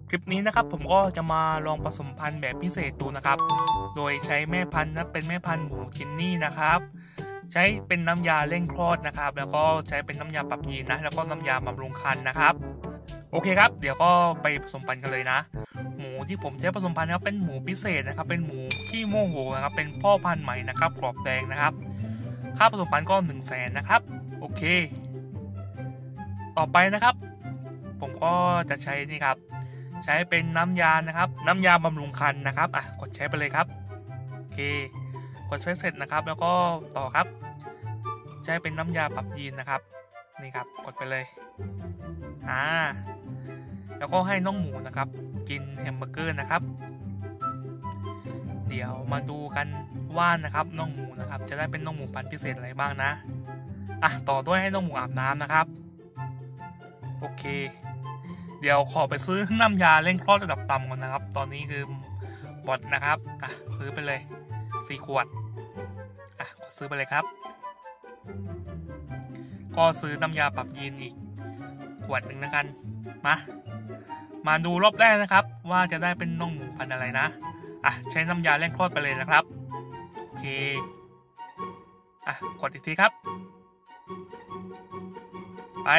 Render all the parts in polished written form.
คลิปนี้นะครับผมก็จะมาลองผสมพันธุ์แบบพิเศษดูนะครับโดยใช้แม่พันธุ์เป็นแม่พันธุ์หมูจินนี่นะครับใช้เป็นน้ำยาเร่งคลอดนะครับแล้วก็ใช้เป็นน้ำยาปรับยีนนะแล้วก็น้ำยาบำรุงครรภ์นะครับโอเคครับเดี๋ยวก็ไปผสมพันธุ์กันเลยนะหมูที่ผมใช้ผสมพันธุ์ครับเป็นหมูพิเศษนะครับเป็นหมูขี้โมโหนะครับเป็นพ่อพันธุ์ใหม่นะครับกรอบแดงนะครับค่าผสมพันธุ์ก็100,000นะครับโอเคต่อไปนะครับผมก็จะใช้นี่ครับใช้เป็นน้ำยานะครับน้ำยาบำรุงครรภ์นะครับกดใช้ไปเลยครับโอเคกดใช้เสร็จนะครับแล้วก็ต่อครับใช้เป็นน้ำยาปรับยีนนะครับนี่ครับกดไปเลยแล้วก็ให้น้องหมูนะครับกินแฮมเบอร์เกอร์นะครับเดี๋ยวมาดูกันว่านะครับน้องหมูนะครับจะได้เป็นน้องหมูพันธุ์พิเศษอะไรบ้างนะต่อด้วยให้น้องหมูอาบน้ำนะครับโอเคเดี๋ยวขอไปซื้อน้ำยาเร่งคลอดระดับต่ำก่อนนะครับตอนนี้คือหมดนะครับซื้อไปเลย4 ขวดก็ซื้อไปเลยครับก็ซื้อน้ำยาปรับยีนอีกขวดหนึ่งนะกันมาดูรอบแรกนะครับว่าจะได้เป็นน้องหมูพันธุ์อะไรนะใช้น้ำยาเร่งคลอดไปเลยนะครับโอเคกดอีกทีครับไป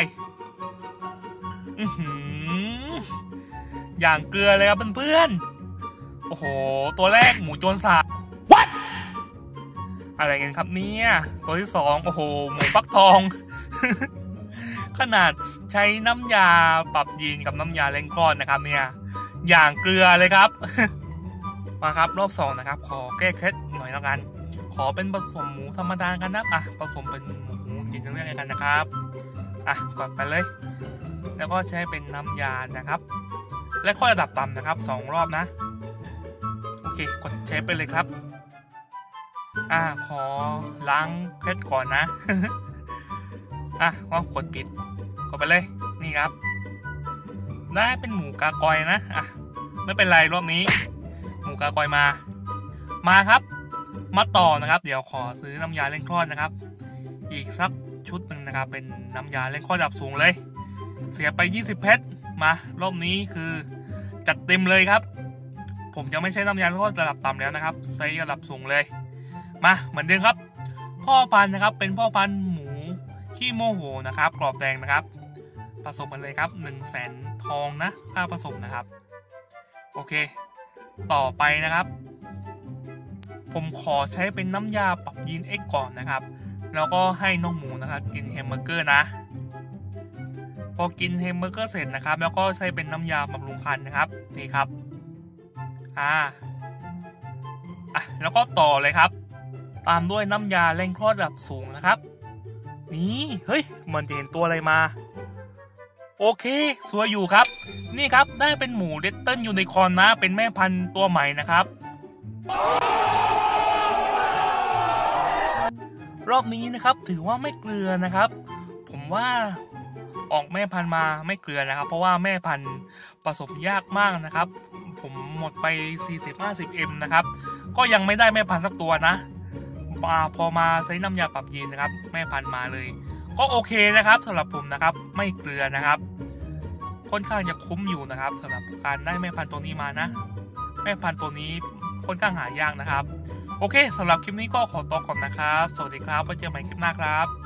อย่างเกลือเลยครับเพื่อนๆโอ้โหตัวแรกหมูโจรสา What อะไรกันครับเนี่ยตัวที่2โอ้โหหมูฟักทอง ขนาดใช้น้ำยาปรับยีนกับน้ำยาเร่งคลอดนะครับเนี่ยอย่างเกลือเลยครับ มาครับรอบ2นะครับขอแก้เคล็ดหน่อยแล้วกันขอเป็นผสมหมูธรรมดากันนะผสมเป็นหมูกินเรื่องอะไรกันนะครับกดไปเลยแล้วก็ใช้เป็นน้ำยานะครับและข้อระดับต่ำนะครับ2 รอบนะโอเคกดใช้ไปเลยครับขอล้างเพชรก่อนนะ ว่ากดปิดกดไปเลยนี่ครับได้เป็นหมูกากอยนะไม่เป็นไรรอบนี้หมูกากอยมาครับมาต่อนะครับเดี๋ยวขอซื้อน้ำยาเร่งคลอดนะครับอีกสักชุดหนึ่งนะครับเป็นน้ำยาเร่งคลอดระดับสูงเลยเสียไป20 เพชรมารอบนี้คือจัดเต็มเลยครับผมจะไม่ใช้น้ำยาเร่งคลอดระดับต่ำแล้วนะครับใช้ระดับสูงเลยเหมือนเดิมครับพ่อพันธุ์นะครับเป็นพ่อพันธุ์หมูขี้โมโหนะครับกรอบแดงนะครับผสมกันเลยครับ100,000 ทองนะค่าผสมนะครับโอเคต่อไปนะครับผมขอใช้เป็นน้ำยาปรับยีน X ก่อนนะครับแล้วก็ให้น้องหมูนะครับกินแฮมเบอร์เกอร์นะพอกินแฮมเบอร์เกอร์เสร็จนะครับแล้วก็ใช้เป็นน้ำยาบำรุงครรภ์นะครับนี่ครับแล้วก็ต่อเลยครับตามด้วยน้ำยาเร่งคลอดระดับสูงนะครับนี่เฮ้ยเหมือนจะเห็นตัวอะไรมาโอเคสวยอยู่ครับนี่ครับได้เป็นหมูเรตเติ้ลยูนิคอร์นนะเป็นแม่พันธุ์ตัวใหม่นะครับรอบนี้นะครับถือว่าไม่เกลือนะครับผมว่าออกแม่พันธุ์มาไม่เกลือนะครับเพราะว่าแม่พันธุ์ผสมยากมากนะครับผมหมดไป 40-50M นะครับก็ยังไม่ได้แม่พันธุ์สักตัวนะพอมาใช้น้ำยาปรับยีนนะครับแม่พันธุ์มาเลยก็โอเคนะครับสำหรับผมนะครับไม่เกลือนะครับค่อนข้างจะคุ้มอยู่นะครับสำหรับการได้แม่พันธุ์ตัวนี้มานะแม่พันธุ์ตัวนี้ค่อนข้างหายากนะครับโอเคสำหรับคลิปนี้ก็ขอตัวก่อนนะครับสวัสดีครับไว้เจอกันใหม่คลิปหน้าครับ